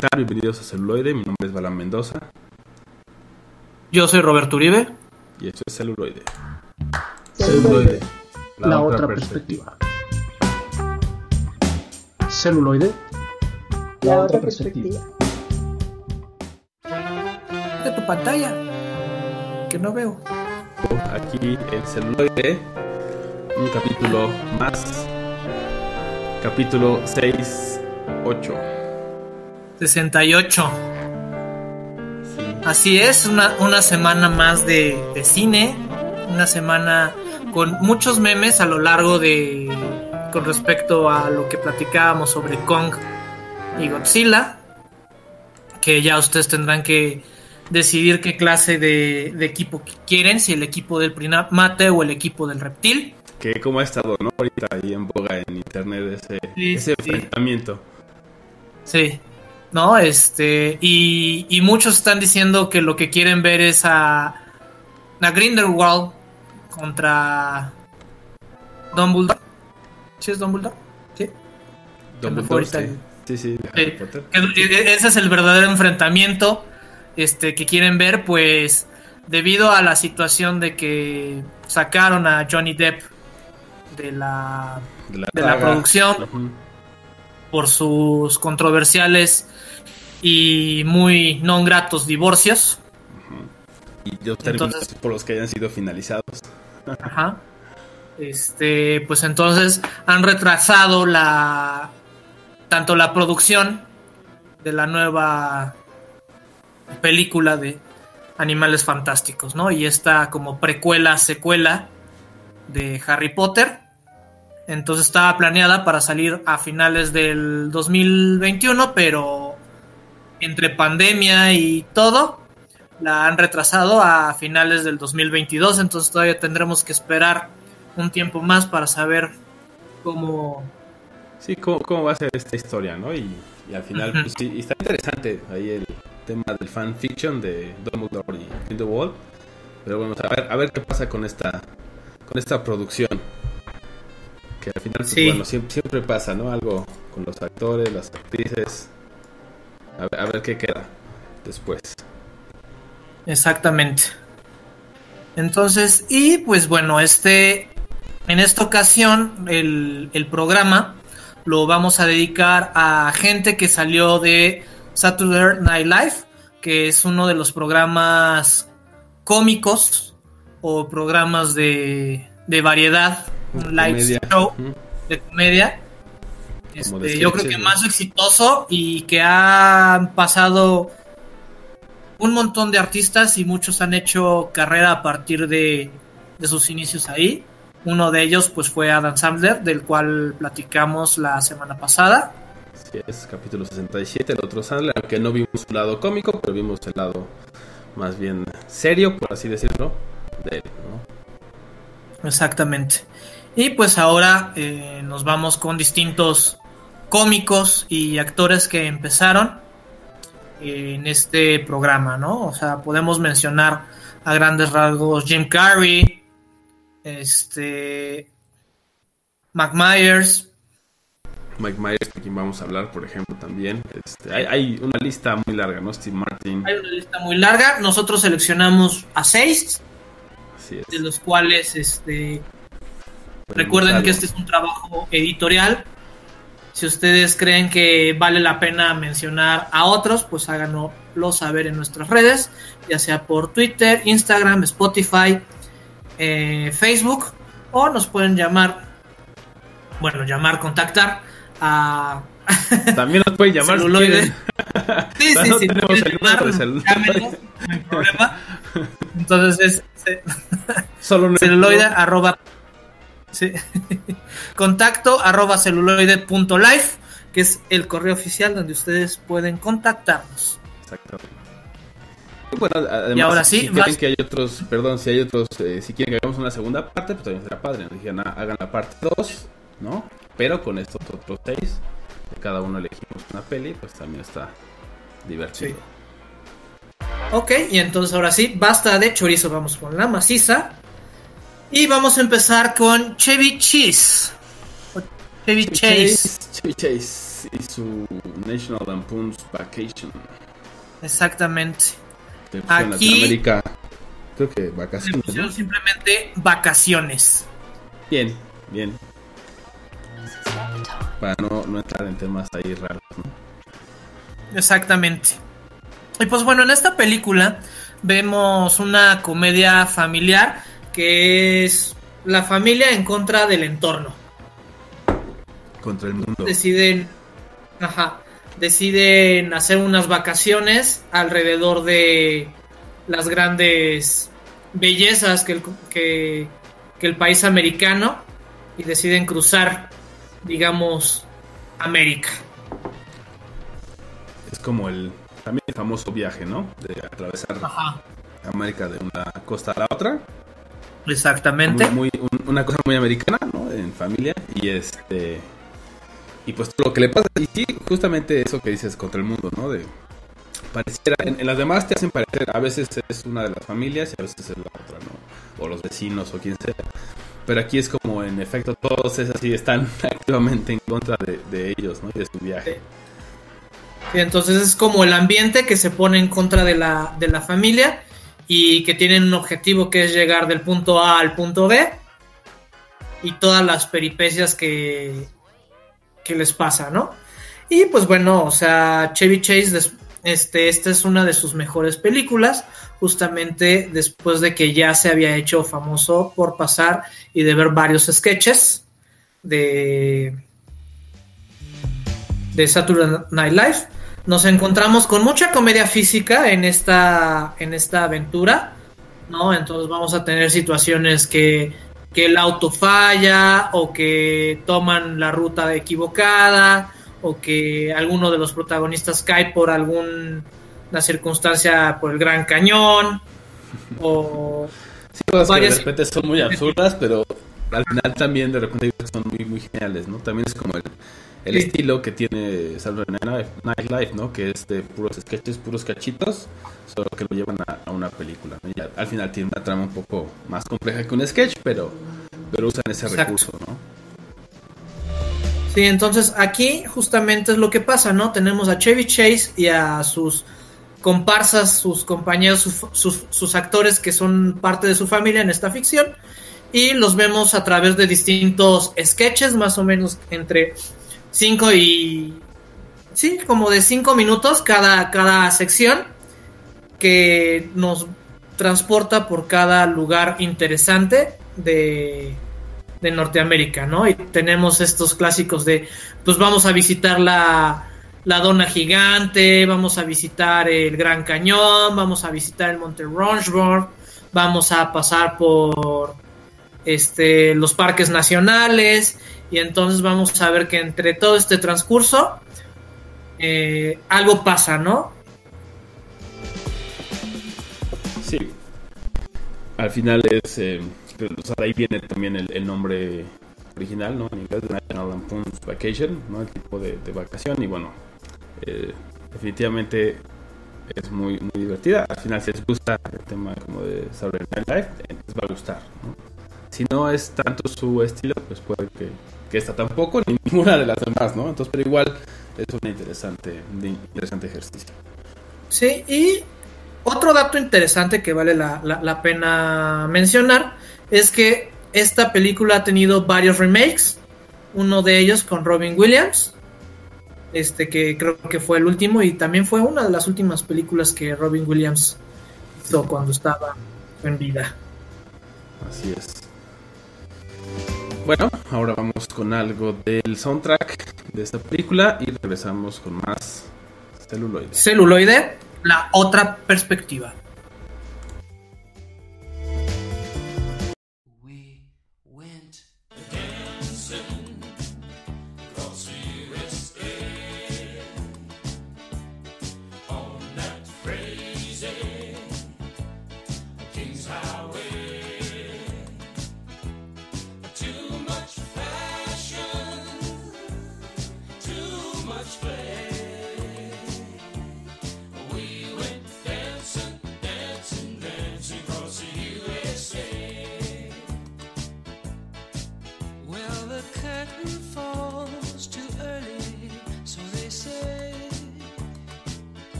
tal? Bienvenidos a Celuloide, mi nombre es Balán Mendoza. Yo soy Roberto Uribe. Y esto es Celuloide. Celuloide, la otra perspectiva. Celuloide, la otra perspectiva. De tu pantalla, que no veo. Aquí en Celuloide, un capítulo más. Capítulo 68. 68. Sí. Así es, una semana más de cine. Una semana con muchos memes a lo largo con respecto a lo que platicábamos sobre Kong y Godzilla. Que ya ustedes tendrán que decidir qué clase de equipo quieren, si el equipo del primate o el equipo del reptil. Que como ha estado, ¿no? Ahorita ahí en boga en internet ese enfrentamiento. Sí, ¿no? Y muchos están diciendo que lo que quieren ver es a Grindelwald contra Dumbledore. ¿Sí es Dumbledore? Sí. Dumbledore, sí, Harry Potter. Ese es el verdadero enfrentamiento que quieren ver, pues debido a la situación de que sacaron a Johnny Depp de la producción. Uh-huh. Por sus controversiales y muy no gratos divorcios. Uh-huh. Y los términos por los que hayan sido finalizados. Ajá. Pues entonces han retrasado tanto la producción de la nueva película de Animales Fantásticos, ¿no? Y esta como secuela de Harry Potter. Entonces estaba planeada para salir a finales del 2021, pero entre pandemia y todo la han retrasado a finales del 2022. Entonces todavía tendremos que esperar un tiempo más para saber cómo va a ser esta historia, ¿no? Y al final, uh-huh. Pues sí, está interesante ahí el tema del fanfiction de Dumbledore y Grindelwald. Pero bueno, a ver qué pasa con esta producción. Que al final, pues, bueno, siempre pasa, ¿no? Algo con los actores, las actrices. A ver qué queda después. Exactamente. Entonces, y pues bueno, en esta ocasión el programa lo vamos a dedicar a gente que salió de Saturday Night Live, que es uno de los programas cómicos o programas de variedad, un live show de comedia, yo creo que más exitoso y que han pasado un montón de artistas y muchos han hecho carrera a partir de sus inicios ahí. Uno de ellos pues fue Adam Sandler, del cual platicamos la semana pasada. Sí, es capítulo 67, el otro Sandler, aunque no vimos un lado cómico, pero vimos el lado más bien serio, por así decirlo, de él, ¿no? Exactamente. Y pues ahora nos vamos con distintos cómicos y actores que empezaron en este programa, ¿no? O sea, podemos mencionar a grandes rasgos Jim Carrey, Mike Myers, de quien vamos a hablar, por ejemplo, también. Hay una lista muy larga, ¿no? Steve Martin. Hay una lista muy larga. Nosotros seleccionamos a 6, de los cuales recuerden que este es un trabajo editorial. Si ustedes creen que vale la pena mencionar a otros, pues háganoslo saber en nuestras redes, ya sea por Twitter, Instagram, Spotify, Facebook, o nos pueden contactar a... También nos pueden llamar Celuloide. Sí, no sí, tenemos el número de celuloide. Llámenos, no hay problema. Entonces solo celuloide arroba contacto @celuloide.life, que es el correo oficial donde ustedes pueden contactarnos. Exactamente. Bueno, además, y ahora sí, si quieren que hay otros, si quieren que hagamos una segunda parte, pues también será padre. Nos dijeron, hagan la parte 2, ¿no? Pero con estos otros 6, de cada uno elegimos una peli, pues también está divertido. Sí. Ok, y entonces ahora sí, basta de chorizo, vamos con la maciza. Y vamos a empezar con Chevy Chase. Chevy Chase. y su National Lampoon's Vacation. Exactamente. En Aquí Latinoamérica, creo que vacaciones, ¿no? Simplemente vacaciones. Bien. Para no entrar en temas ahí raros, ¿no? Exactamente. Y pues bueno, en esta película vemos una comedia familiar que es la familia en contra del entorno. Contra el mundo. Deciden hacer unas vacaciones alrededor de las grandes bellezas que el país americano, y deciden cruzar, digamos, América. Es como también el famoso viaje, ¿no? De atravesar América de una costa a la otra. Exactamente. Una cosa muy americana, ¿no? En familia. Y pues todo lo que le pasa. Y sí, justamente eso que dices, contra el mundo, ¿no? Pareciera, en las demás te hacen parecer, a veces es una de las familias y a veces es la otra, ¿no? O los vecinos o quien sea. Pero aquí es como, en efecto, todos es así, están activamente en contra de ellos, ¿no? Y de su viaje. Sí, entonces es como el ambiente que se pone en contra de la familia, y que tienen un objetivo que es llegar del punto A al punto B, y todas las peripecias que les pasa, ¿no? Y pues bueno, o sea, Chevy Chase, esta es una de sus mejores películas, justamente después de que ya se había hecho famoso por pasar y de ver varios sketches de Saturday Night Live. Nos encontramos con mucha comedia física en esta aventura, ¿no? Entonces vamos a tener situaciones que el auto falla, o que toman la ruta equivocada, o que alguno de los protagonistas cae por alguna circunstancia por el Gran Cañón, o sí, cosas que de repente son muy absurdas, pero al final también de repente son muy, muy geniales, ¿no? También es como el estilo que tiene Saturday Night Live, ¿no? Que es de puros sketches, puros cachitos, solo que lo llevan a una película, ¿no? Y al final tiene una trama un poco más compleja que un sketch, pero usan ese recurso, ¿no? Sí, entonces aquí justamente es lo que pasa, ¿no? Tenemos a Chevy Chase y a sus comparsas, sus compañeros, sus actores que son parte de su familia en esta ficción, y los vemos a través de distintos sketches, más o menos entre 5 y... sí, como de 5 minutos cada sección, que nos transporta por cada lugar interesante de Norteamérica, ¿no? Y tenemos estos clásicos de, pues vamos a visitar la Dona Gigante, vamos a visitar el Gran Cañón, vamos a visitar el Monte Rushmore, vamos a pasar por los parques nacionales, y entonces vamos a ver que entre todo este transcurso algo pasa, ¿no? Sí. Al final es... o sea, de ahí viene también el nombre original, ¿no? En inglés, National Lampoon's Vacation, ¿no? El tipo de vacación. Y bueno, definitivamente es muy, muy divertida. Al final, si les gusta el tema como de Saturday Night Live, les va a gustar, ¿no? Si no es tanto su estilo, pues puede que esta tampoco, ni ninguna de las demás, ¿no? Entonces, pero igual es un interesante ejercicio. Sí, y otro dato interesante que vale la pena mencionar es que esta película ha tenido varios remakes, uno de ellos con Robin Williams, que creo que fue el último, y también fue una de las últimas películas que Robin Williams hizo cuando estaba en vida. Así es. Bueno, ahora vamos con algo del soundtrack de esta película y regresamos con más Celuloide. Celuloide, la otra perspectiva.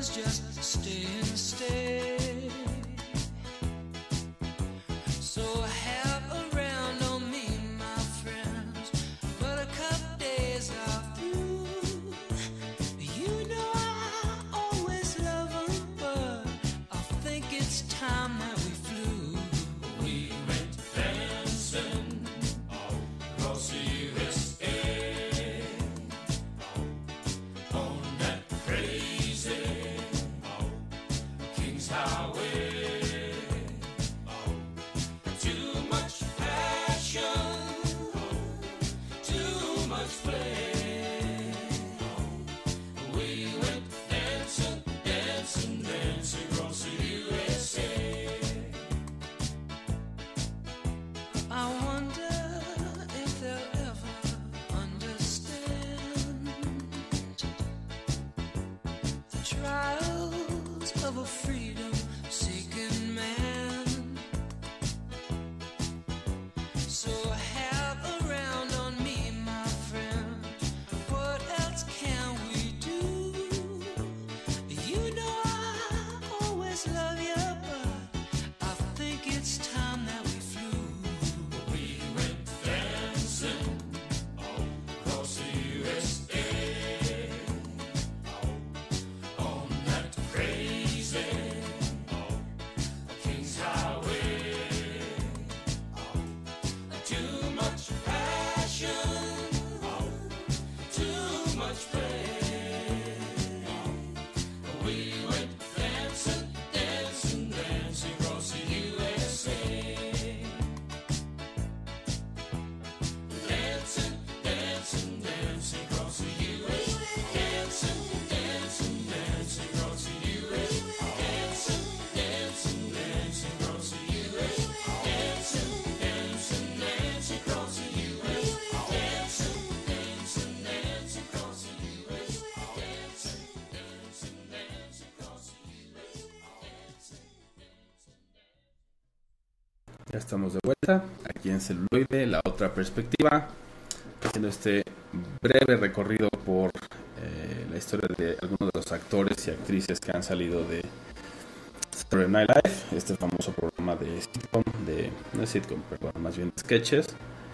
Ya estamos de vuelta aquí en Celuloide, la otra perspectiva, haciendo este breve recorrido por la historia de algunos de los actores y actrices que han salido de Saturday Night Live, este famoso programa de sitcom, no es sitcom, perdón, más bien sketches.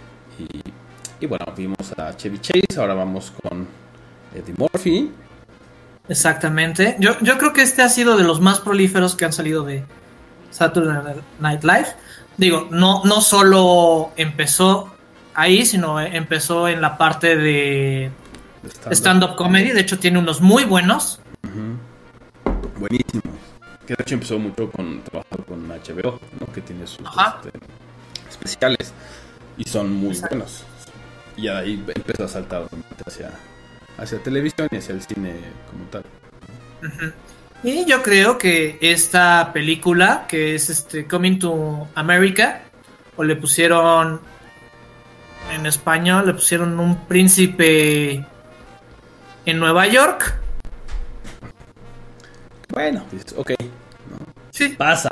Y bueno, vimos a Chevy Chase, ahora vamos con Eddie Murphy. Exactamente, yo creo que este ha sido de los más prolíferos que han salido de Saturday Night Live. Digo, no solo empezó ahí, sino empezó en la parte de stand-up comedy. De hecho, tiene unos muy buenos. Uh-huh. Buenísimos. Que de hecho empezó mucho trabajando con HBO, ¿no? Que tiene sus especiales. Y son muy buenos. Y de ahí empezó a saltar hacia televisión y hacia el cine como tal. Uh-huh. Y yo creo que esta película, que es Coming to America, o le pusieron en español, le pusieron Un Príncipe en Nueva York. Bueno, pues, ok, ¿no? Sí. Pasa.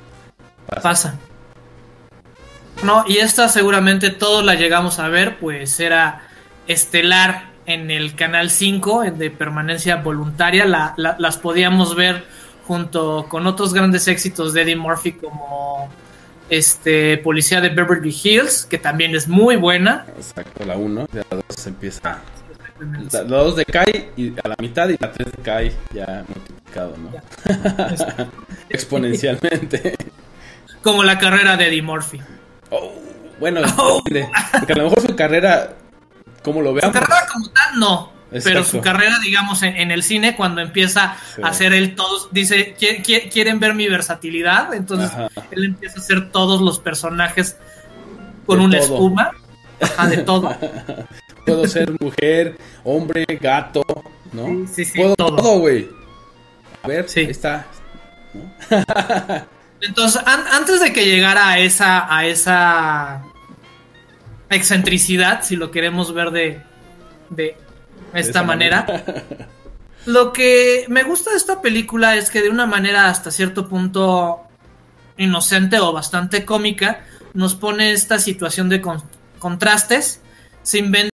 No, y esta seguramente todos la llegamos a ver, pues era estelar en el Canal 5 de permanencia voluntaria. Las podíamos ver junto con otros grandes éxitos de Eddie Murphy, como Policía de Beverly Hills, que también es muy buena. Exacto, la 1, ya la 2 empieza. La 2 decae y a la mitad, y la 3 decae ya multiplicado, ¿no? Exponencialmente. Como la carrera de Eddie Murphy. Bueno, porque a lo mejor su carrera, como lo veamos, su carrera como tal no. Exacto. Pero su carrera, digamos, en el cine, cuando empieza a hacer él todos, dice, ¿quieren ver mi versatilidad? Entonces él empieza a hacer todos los personajes con una espuma. De todo. Puedo ser mujer, hombre, gato, ¿no? Sí, puedo todo, güey. A ver, sí. Ahí está, ¿no? Entonces, antes de que llegara a esa excentricidad, si lo queremos ver de esta manera, lo que me gusta de esta película es que de una manera hasta cierto punto inocente o bastante cómica nos pone esta situación de contrastes. Se inventa